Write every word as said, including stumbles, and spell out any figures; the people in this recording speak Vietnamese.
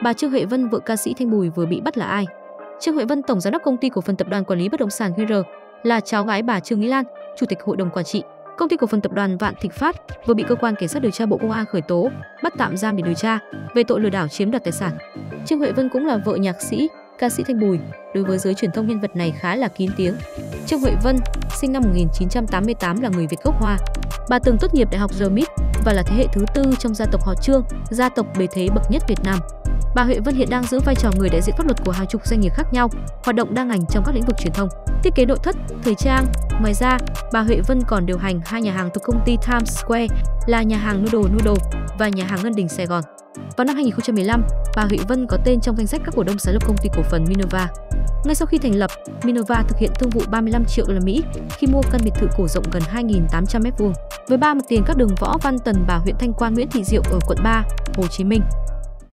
Bà Trương Huệ Vân, vợ ca sĩ Thanh Bùi vừa bị bắt là ai? Trương Huệ Vân, tổng giám đốc công ty cổ phần tập đoàn quản lý bất động sản giê rờ, là cháu gái bà Trương Mỹ Lan, chủ tịch hội đồng quản trị công ty cổ phần tập đoàn Vạn Thịnh Phát, vừa bị cơ quan cảnh sát điều tra Bộ Công an khởi tố, bắt tạm giam để điều tra về tội lừa đảo chiếm đoạt tài sản. Trương Huệ Vân cũng là vợ nhạc sĩ, ca sĩ Thanh Bùi. Đối với giới truyền thông, nhân vật này khá là kín tiếng. Trương Huệ Vân, sinh năm một nghìn chín trăm tám mươi tám, là người Việt gốc Hoa. Bà từng tốt nghiệp Đại học rờ mít và là thế hệ thứ tư trong gia tộc họ Trương, gia tộc bề thế bậc nhất Việt Nam. Bà Huệ Vân hiện đang giữ vai trò người đại diện pháp luật của hàng chục doanh nghiệp khác nhau, hoạt động đa ngành trong các lĩnh vực truyền thông, thiết kế nội thất, thời trang. Ngoài ra, bà Huệ Vân còn điều hành hai nhà hàng thuộc công ty Times Square là nhà hàng Noodle Noodle và nhà hàng Ngân Đình Sài Gòn. Vào năm hai nghìn không trăm mười lăm, bà Huệ Vân có tên trong danh sách các cổ đông sáng lập công ty cổ phần Minerva. Ngay sau khi thành lập, Minerva thực hiện thương vụ ba mươi lăm triệu đô la Mỹ khi mua căn biệt thự cổ rộng gần hai nghìn tám trăm mét vuông với ba mặt tiền các đường Võ Văn Tần, Bà huyện Thanh Quan, Nguyễn Thị Diệu ở quận ba, Hồ Chí Minh.